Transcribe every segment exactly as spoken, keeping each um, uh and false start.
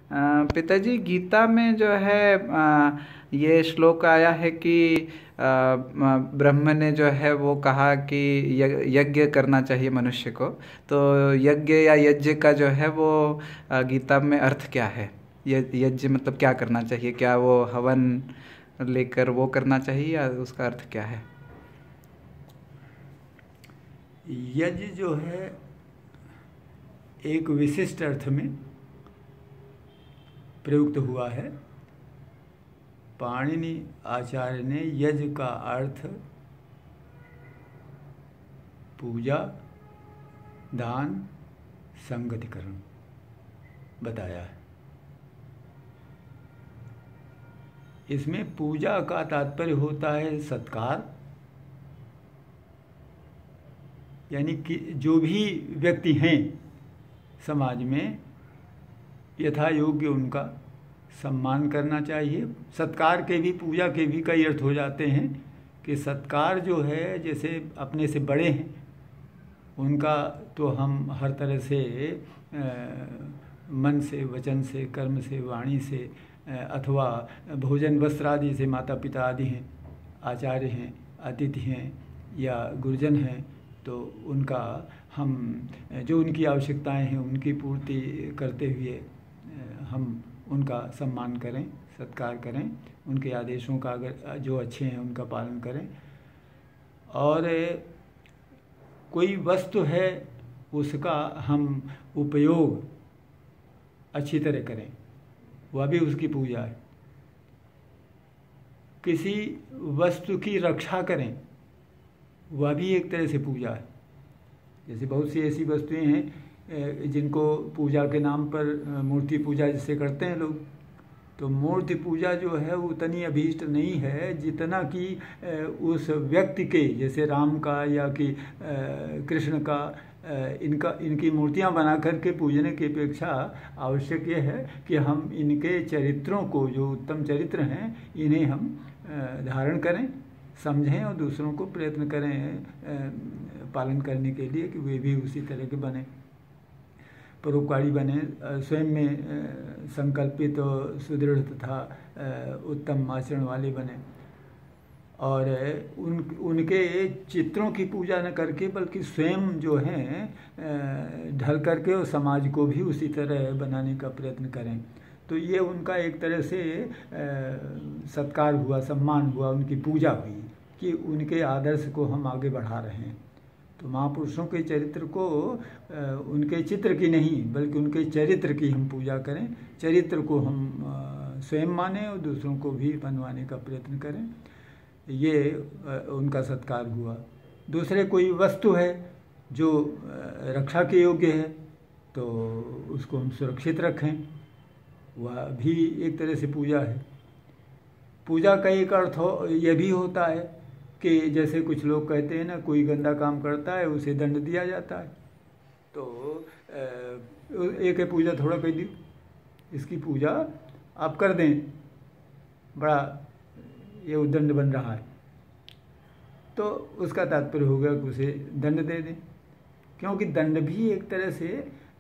अ, पिताजी, गीता में जो है अ, ये श्लोक आया है कि अ, म- ब्रह्म ने जो है वो कहा कि य- यज्ञ करना चाहिए मनुष्य को। तो यज्ञ या यज्ञ का जो है वो अ, गीता में अर्थ क्या है? य- यज्ञ मतलब क्या करना चाहिए? क्या वो हवन लेकर वो करना चाहिए या उसका अर्थ क्या है? यज्ञ जो है एक विशिष्ट अर्थ में प्रयुक्त हुआ है। पाणिनि आचार्य ने यज्ञ का अर्थ पूजा, दान, संगतिकरण बताया है। इसमें पूजा का तात्पर्य होता है सत्कार, यानी कि जो भी व्यक्ति हैं समाज में यथा योग्य उनका सम्मान करना चाहिए। सत्कार के भी, पूजा के भी कई अर्थ हो जाते हैं कि सत्कार जो है, जैसे अपने से बड़े हैं उनका तो हम हर तरह से आ, मन से, वचन से, कर्म से, वाणी से आ, अथवा भोजन वस्त्र आदि से, माता पिता आदि हैं, आचार्य हैं, अतिथि हैं या गुरुजन हैं, तो उनका हम जो उनकी आवश्यकताएं हैं उनकी पूर्ति करते हुए हम उनका सम्मान करें, सत्कार करें, उनके आदेशों का अगर जो अच्छे हैं उनका पालन करें। और कोई वस्तु है उसका हम उपयोग अच्छी तरह करें, वह भी उसकी पूजा है। किसी वस्तु की रक्षा करें, वह भी एक तरह से पूजा है। जैसे बहुत सी ऐसी वस्तुएं हैं जिनको पूजा के नाम पर मूर्ति पूजा जिसे करते हैं लोग, तो मूर्ति पूजा जो है वो उतनी अभीष्ट नहीं है जितना कि उस व्यक्ति के, जैसे राम का या कि कृष्ण का, इनका इनकी मूर्तियां बना करके पूजने की अपेक्षा आवश्यक ये है कि हम इनके चरित्रों को, जो उत्तम चरित्र हैं, इन्हें हम धारण करें, समझें और दूसरों को प्रयत्न करें पालन करने के लिए कि वे भी उसी तरह के बने, परोपकारी बने, स्वयं में संकल्पित और सुदृढ़ तथा उत्तम आचरण वाले बने। और उन उनके चित्रों की पूजा न करके बल्कि स्वयं जो हैं ढल करके और समाज को भी उसी तरह बनाने का प्रयत्न करें। तो ये उनका एक तरह से सत्कार हुआ, सम्मान हुआ, उनकी पूजा हुई कि उनके आदर्श को हम आगे बढ़ा रहे हैं। तो महापुरुषों के चरित्र को उनके चित्र की नहीं बल्कि उनके चरित्र की हम पूजा करें, चरित्र को हम स्वयं मानें और दूसरों को भी बनवाने का प्रयत्न करें, ये उनका सत्कार हुआ। दूसरे कोई वस्तु है जो रक्षा के योग्य है तो उसको हम सुरक्षित रखें, वह भी एक तरह से पूजा है। पूजा का एक अर्थ हो यह भी होता है कि जैसे कुछ लोग कहते हैं ना, कोई गंदा काम करता है उसे दंड दिया जाता है, तो एक है पूजा थोड़ा कह दी, इसकी पूजा आप कर दें, बड़ा ये उद्दंड बन रहा है, तो उसका तात्पर्य हो गया कि उसे दंड दे दें। क्योंकि दंड भी एक तरह से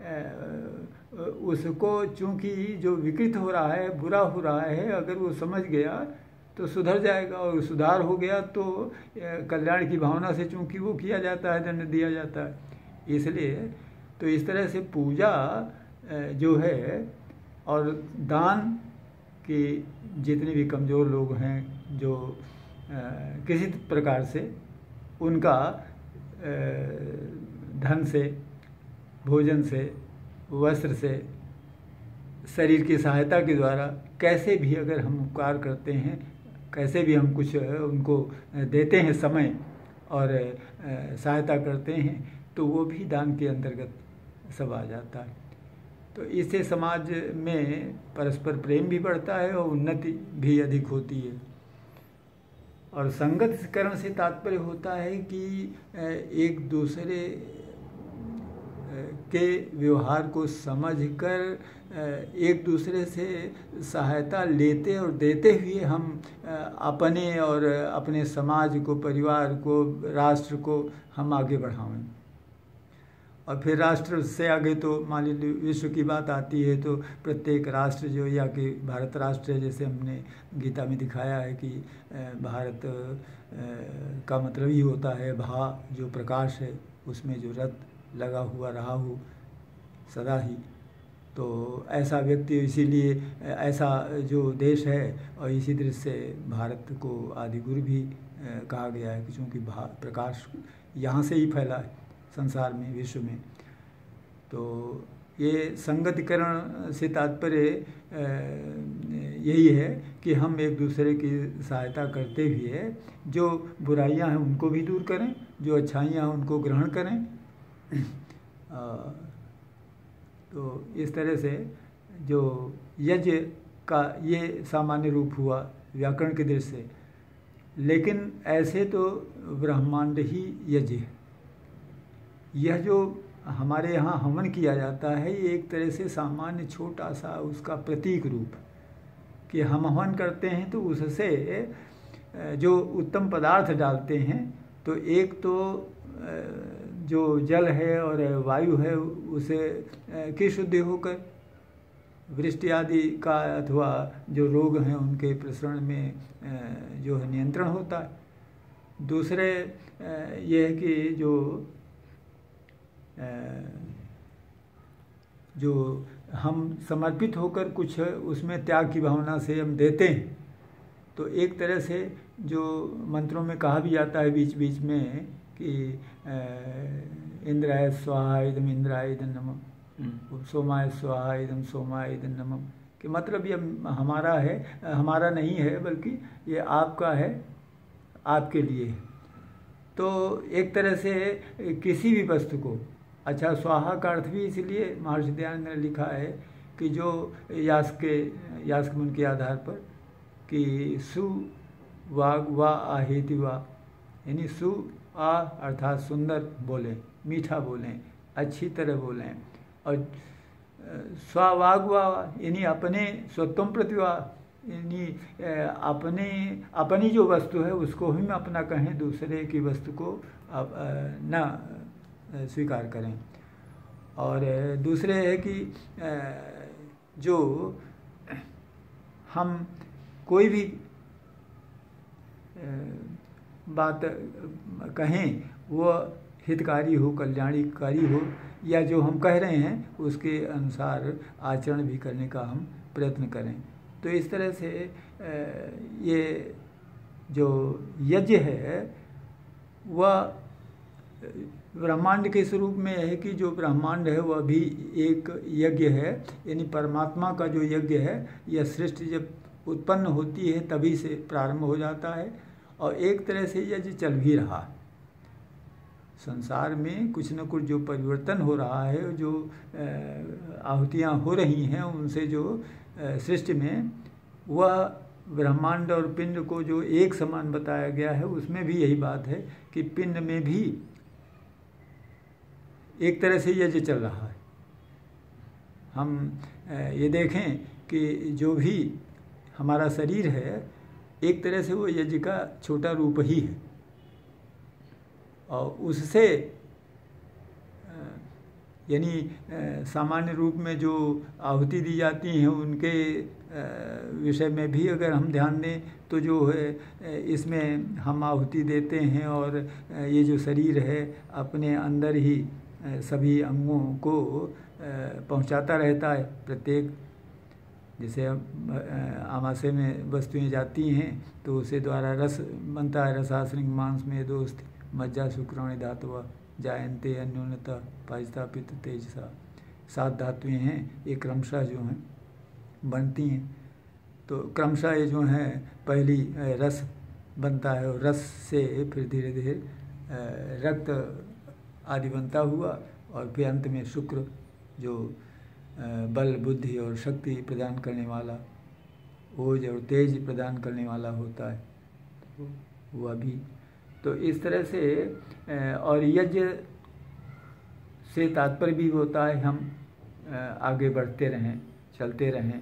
उसको, चूंकि जो विकृत हो रहा है, बुरा हो रहा है, अगर वो समझ गया तो सुधर जाएगा, और सुधार हो गया तो कल्याण की भावना से चूंकि वो किया जाता है, दंड दिया जाता है, इसलिए तो इस तरह से पूजा जो है, और दान के जितने भी कमज़ोर लोग हैं जो किसी प्रकार से उनका धन से, भोजन से, वस्त्र से, शरीर की सहायता के द्वारा कैसे भी अगर हम उपकार करते हैं, कैसे भी हम कुछ उनको देते हैं समय और सहायता करते हैं, तो वो भी दान के अंतर्गत सब आ जाता है। तो इससे समाज में परस्पर प्रेम भी बढ़ता है और उन्नति भी अधिक होती है। और संगतिकरण से तात्पर्य होता है कि एक दूसरे के व्यवहार को समझकर एक दूसरे से सहायता लेते और देते हुए हम अपने और अपने समाज को, परिवार को, राष्ट्र को हम आगे बढ़ाएं। और फिर राष्ट्र से आगे तो मान लीजिए विश्व की बात आती है तो प्रत्येक राष्ट्र जो या कि भारत राष्ट्र है, जैसे हमने गीता में दिखाया है कि भारत का मतलब ही होता है भा, जो प्रकाश है उसमें जो रथ लगा हुआ रहा हो सदा ही। तो ऐसा व्यक्ति, इसीलिए ऐसा जो देश है और इसी दृष्टि से भारत को आदि गुरु भी कहा गया है, क्योंकि प्रकाश यहाँ से ही फैला है संसार में, विश्व में। तो ये संगतिकरण से तात्पर्य यही है कि हम एक दूसरे की सहायता करते हुए जो बुराइयां हैं उनको भी दूर करें, जो अच्छाइयां हैं उनको ग्रहण करें। तो इस तरह से जो यज्ञ का ये सामान्य रूप हुआ व्याकरण की दृष्टि से, लेकिन ऐसे तो ब्रह्मांड ही यज्ञ है। यह जो हमारे यहाँ हवन किया जाता है ये एक तरह से सामान्य छोटा सा उसका प्रतीक रूप कि हम हवन करते हैं तो उससे जो उत्तम पदार्थ डालते हैं, तो एक तो जो जल है और वायु है उसे की शुद्धि होकर वृष्टि आदि का अथवा जो रोग हैं उनके प्रसरण में जो है नियंत्रण होता है। दूसरे ये है कि जो जो हम समर्पित होकर कुछ उसमें त्याग की भावना से हम देते हैं, तो एक तरह से जो मंत्रों में कहा भी जाता है बीच बीच में कि इंद्राय स्वाहा इदम इंद्राय इदम नमः, सोमाय स्वाहा इदम सोमाय इदम नमः, कि मतलब ये हमारा है, हमारा नहीं है बल्कि ये आपका है, आपके लिए है। तो एक तरह से किसी भी वस्तु को, अच्छा स्वाहा का अर्थ भी इसलिए महर्षि दयानंद ने लिखा है कि जो यास्क के यास्क मन के आधार पर कि सु वाग वा आहेति वा, यानी सु आ अर्थात सुंदर बोलें, मीठा बोलें, अच्छी तरह बोलें, और स्वावाग वा यानी अपने स्वत्वम प्रतिवा, यानी अपने अपनी जो वस्तु है उसको हम अपना कहें, दूसरे की वस्तु को न स्वीकार करें। और दूसरे है कि जो हम कोई भी बात कहें वो हितकारी हो, कल्याणकारी हो, या जो हम कह रहे हैं उसके अनुसार आचरण भी करने का हम प्रयत्न करें। तो इस तरह से ये जो यज्ञ है वह ब्रह्मांड के स्वरूप में है कि जो ब्रह्मांड है वह भी एक यज्ञ है, यानी परमात्मा का जो यज्ञ है, यह सृष्टि जब उत्पन्न होती है तभी से प्रारंभ हो जाता है और एक तरह से यज्ञ चल भी रहा है। संसार में कुछ न कुछ जो परिवर्तन हो रहा है, जो आहुतियाँ हो रही हैं उनसे जो सृष्टि में, वह ब्रह्मांड और पिंड को जो एक समान बताया गया है उसमें भी यही बात है कि पिंड में भी एक तरह से यज्ञ चल रहा है। हम ये देखें कि जो भी हमारा शरीर है एक तरह से वो यज्ञ का छोटा रूप ही है, और उससे यानी सामान्य रूप में जो आहुति दी जाती हैं उनके विषय में भी अगर हम ध्यान दें तो जो है इसमें हम आहुति देते हैं और ये जो शरीर है अपने अंदर ही सभी अंगों को पहुंचाता रहता है। प्रत्येक जैसे आमाशय में वस्तुएं जाती हैं तो उसे द्वारा रस बनता है, रसाश्रिंग मांस में दोस्त मज्जा शुक्राणी धातु जायन्ते अन्योन्यता पाजिता पित्त तेजसा, सात धातुएं हैं, ये क्रमशः जो हैं बनती हैं। तो क्रमशः ये जो हैं पहली रस बनता है और रस से फिर धीरे धीरे रक्त आदि बनता हुआ और फिर अंत में शुक्र जो बल बुद्धि और शक्ति प्रदान करने वाला, ओज और तेज प्रदान करने वाला होता है, तो वह भी। तो इस तरह से और यज्ञ से तात्पर्य भी होता है हम आगे बढ़ते रहें, चलते रहें,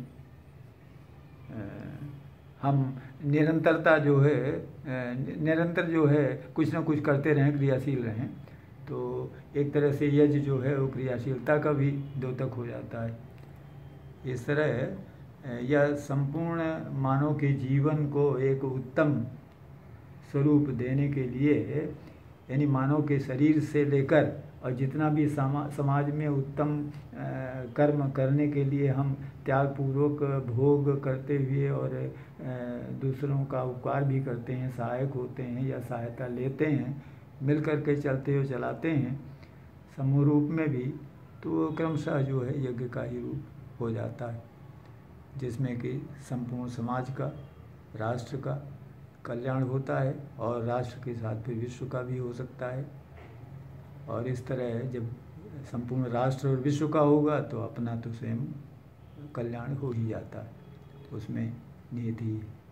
हम निरंतरता जो है निरंतर जो है कुछ ना कुछ करते रहें, क्रियाशील रहें। तो तो एक तरह से यज्ञ जो है वो क्रियाशीलता का भी द्योतक हो जाता है। इस तरह यह संपूर्ण मानव के जीवन को एक उत्तम स्वरूप देने के लिए, यानी मानव के शरीर से लेकर और जितना भी समा समाज में उत्तम कर्म करने के लिए हम त्यागपूर्वक भोग करते हुए और दूसरों का उपकार भी करते हैं, सहायक होते हैं या सहायता लेते हैं, मिल कर के चलते हुए चलाते हैं समूह रूप में भी, तो क्रमशः जो है यज्ञ का ही रूप हो जाता है, जिसमें कि संपूर्ण समाज का, राष्ट्र का कल्याण होता है और राष्ट्र के साथ फिर विश्व का भी हो सकता है। और इस तरह जब संपूर्ण राष्ट्र और विश्व का होगा तो अपना तो स्वयं कल्याण हो ही जाता है, उसमें नियति है।